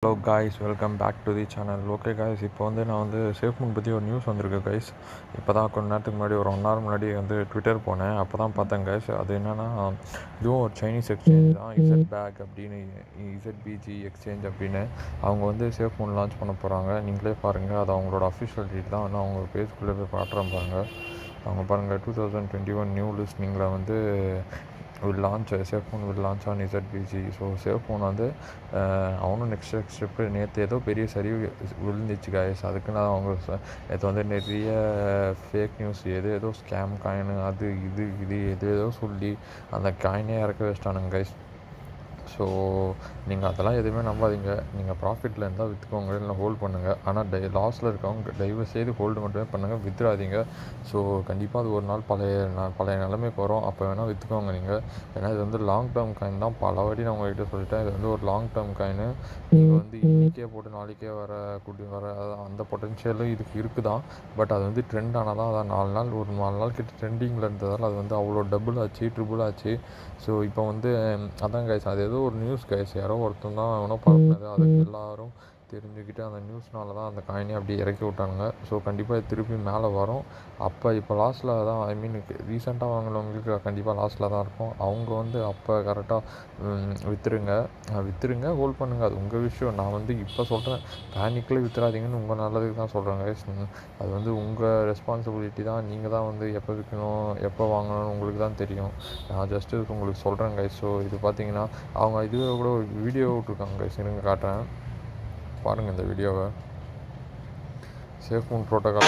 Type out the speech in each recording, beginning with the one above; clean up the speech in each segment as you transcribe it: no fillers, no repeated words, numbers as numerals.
Hello guys, welcome back to the channel. Okay guys, இப்போ நான் SAFEMOON பற்றி ஒரு நியூஸ் வந்திருக்கு guys. இப்போ தான் கொஞ்ச நேரத்துக்கு முன்னாடி ஒரு 1 hour முன்னாடி ட்விட்டர் போனேன். அப்போ தான் பார்த்தேன் guys. அது என்னென்னா இதுவும் ஒரு சைனீஸ் எக்ஸ்சேஞ்ச் தான். ZBG அப்படின்னு ZBG Exchange அப்படின்னு அவங்க SAFEMOON லான்ச் பண்ண போகிறாங்க. நீங்களே பாருங்கள், அது அவங்களோட அஃபிஷியல் டீட் தான். அவங்க பேஜ்குள்ளே போய் காட்டுறேன் பாருங்கள். அவங்க பாருங்கள் 2021 நியூ லிஸ்டிங்கில் SAFEMOON will launch on ZBG. So SAFEMOON அவனும் நெக்ஸ்ட் ஸ்டெப்பு நேற்று ஏதோ பெரிய சரிவு விழுந்துச்சு காய்ஸ். அதுக்குன்னு அவங்க நேற்று நிறைய ஃபேக் நியூஸ் ஏதோ ஸ்கேம் காயின் அது இது ஏதோ சொல்லி அந்த காயினே இறக்க வச்சிட்டானுங்க கைஸ். ஸோ நீங்கள் அதெல்லாம் எதுவுமே நம்பாதீங்க. நீங்கள் ப்ராஃபிட்டில் இருந்தால் விற்றுக்கோங்க, இல்லை ஹோல்ட் பண்ணுங்கள். ஆனால் லாஸில் இருக்கவங்க தயவு செய்து ஹோல்டு மட்டுமே பண்ணுங்கள், வித்துறாதீங்க. ஸோ கண்டிப்பாக அது ஒரு நாள் பழைய நிலைமைக்கு வரும். அப்போ வேணால் விற்றுக்கோங்க நீங்கள். ஏன்னா இது லாங் டேர்ம் காயின் தான். பல வாட்டி நான் உங்கள்கிட்ட சொல்லிட்டேன், இது ஒரு லாங் டேர்ம் காயின். நீங்கள் இன்றைக்கே போட்டு நாளைக்கே வர அந்த பொட்டென்ஷியலும் இதுக்கு இருக்குது தான். பட் அது ட்ரெண்ட் ஆனால் தான். அதான் 4 நாள் கிட்ட ட்ரெண்டிங்கில் இருந்ததால் அது அவ்வளோ டபுள் ஆச்சு, ட்ரிபிள் ஆச்சு. ஸோ இப்போ அதான் கைஸ், அது ஏதோ ஒரு நியூஸ் கைஸ், யாரோ ஒருத்தன் தான் எவனோ பார்க்குறது, அதுக்கு எல்லோரும் தெரிஞ்சுக்கிட்டு அந்த நியூஸ்னால தான் அந்த காயினே அப்படி இறக்கி விட்டானுங்க. ஸோ கண்டிப்பாக இது திருப்பி மேலே வரும். இப்போ லாஸ்ட்டில் தான், ரீசெண்டாக வாங்கினவங்களுக்கு கண்டிப்பாக லாஸ்ட்டில் தான் இருக்கும். அவங்க அப்போ கரெக்டாக விற்றுருங்க, ஹோல்ட் பண்ணுங்கள். அது உங்கள் விஷயம். நான் இப்போ சொல்கிறேன், பேனிக்கில் விற்றுறாதீங்கன்னு உங்கள் நல்லதுக்கு தான் சொல்கிறேங்க. அது உங்கள் ரெஸ்பான்சிபிலிட்டி தான். நீங்கள் தான் எப்போ விற்கணும் எப்போ வாங்கணும்னு உங்களுக்கு தான் தெரியும். நான் ஜஸ்ட்டு இதுக்கு உங்களுக்கு சொல்கிறேன் கைஸ். ஸோ இது பார்த்தீங்கன்னா அவங்க இதுவே கூட ஒரு வீடியோ விட்ருக்காங்க கைஸ். இருங்க காட்டுறேன் பாருங்கள் இந்த வீடியோவை. SAFEMOON ப்ரோட்டோகால்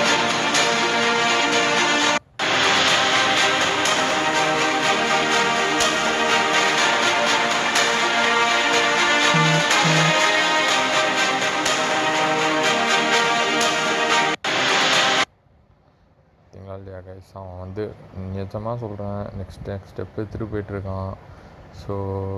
இல்லையா கைஸ். அவன் நிஜமாக சொல்கிறேன், நெக்ஸ்ட் ஸ்டெப்பு எடுத்துகிட்டு போயிட்டுருக்கான். ஸோ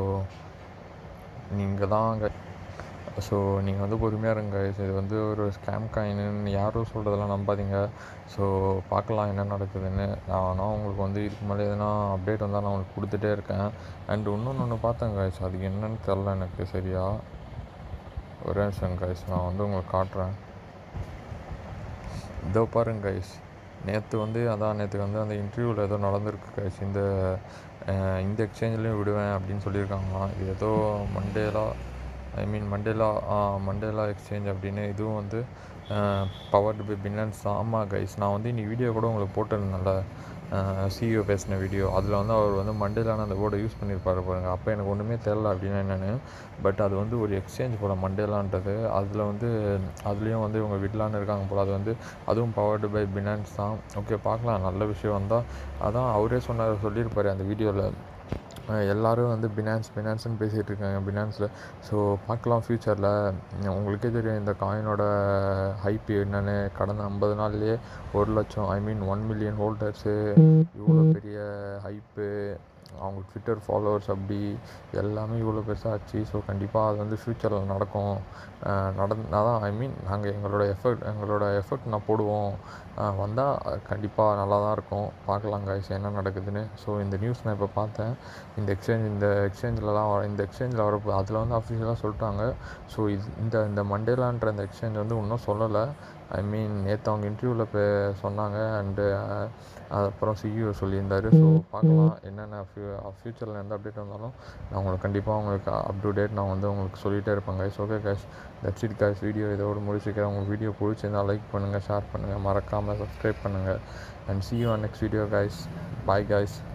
நீங்கள் பொறுமையாக இருங்க கைஸ். இது ஒரு ஸ்கேம் காயின்னு யாரும் சொல்கிறதெல்லாம் நம்பாதீங்க. ஸோ பார்க்கலாம் என்ன நடக்குதுன்னு. ஆனால் உங்களுக்கு இதுக்கு மேலே எதுனா அப்டேட் வந்தால் நான் உங்களுக்கு கொடுத்துட்டே இருக்கேன். அண்ட் இன்னொன்று பார்த்தேன் கைஸ், அது என்னன்னு தெரில எனக்கு சரியா. ஒரே நிமிஷம் கைஸ், நான் உங்களுக்கு காட்டுறேன். இதோ பாருங்க கைஸ், நேற்றுக்கு அந்த இன்டர்வியூவில் ஏதோ நடந்திருக்கு கைஸ். இந்த எக்ஸ்சேஞ்சிலையும் விடுவேன் அப்படின்னு சொல்லியிருக்காங்களாம். இது ஏதோ மண்டேலா எக்ஸ்சேஞ்ச் அப்படின்னு. இதுவும் பவர்டு பை பினான்ஸ் தான். ஆமாம் கைஸ், நான் இன்னைக்கு வீடியோ கூட உங்களுக்கு போட்டிருந்தேன்ல, CEO பேசின வீடியோ. அதில் அவர் மண்டேலான அந்த வேர்டை யூஸ் பண்ணியிருப்பாரு பாருங்கள். அப்போ எனக்கு ஒன்றுமே தெரில அப்படின்னா என்னென்னு. பட் அது ஒரு எக்ஸ்சேஞ்ச் போல் மண்டேலான்றது. அதுலேயும் இவங்க விடலான்னு இருக்காங்க போல். அதுவும் பவர்டு பை பினான்ஸ் தான். ஓகே பார்க்கலாம், நல்ல விஷயம் வந்தால். அதான் அவரே சொல்லியிருப்பார் அந்த வீடியோவில். எல்லோரும் பினான்ஸ்னு பேசிகிட்டு இருக்காங்க பினான்ஸில். ஸோ பார்க்கலாம் ஃப்யூச்சரில். உங்களுக்கே தெரியும் இந்த காயினோட ஹைப் என்னென்னு. கடந்த 50 நாள்லேயே 1 லட்சம் 1 மில்லியன் ஹோல்டர்ஸு, இவ்வளோ பெரிய ஹைப்பு, அவங்க ட்விட்டர் ஃபாலோவர்ஸ் அப்படி எல்லாமே இவ்வளோ பெருசாக ஆச்சு. ஸோ கண்டிப்பாக அது ஃப்யூச்சரில் நடக்கும். அதான் நாங்கள் எங்களோட எஃபர்ட் நான் போடுவோம். வந்தால் கண்டிப்பாக நல்லா தான் இருக்கும். பார்க்கலாம் கைஸ் என்ன நடக்குதுன்னு. ஸோ இந்த நியூஸ் நான் இப்போ பார்த்தேன். இந்த எக்ஸ்சேஞ்சில் வரப்போ அதில் அஃபிஷியலாக சொல்லிட்டாங்க. ஸோ இந்த மண்டேலான்ற இந்த எக்ஸ்சேஞ்ச் இன்னும் சொல்லலை. நேற்று அவங்க இன்டர்வியூவில் சொன்னாங்க. அண்டு அதுக்கப்புறம் CEO சொல்லியிருந்தார். ஸோ பார்க்கலாம் என்னென்ன ஃப்யூச்சரில் எந்த அப்டேட் வந்தாலும் நான் உங்களுக்கு கண்டிப்பாக அப் டு டேட் நான் உங்களுக்கு சொல்லிகிட்டே இருப்பேன் guys. Okay guys, that's it guys. Video இதோடு முடிச்சுக்கிறேன். உங்கள் வீடியோ பிடிச்சிருந்தால் லைக் பண்ணுங்கள், ஷேர் பண்ணுங்கள், மறக்காமல் சப்ஸ்கிரைப் பண்ணுங்கள். And see you on next video guys. Bye guys.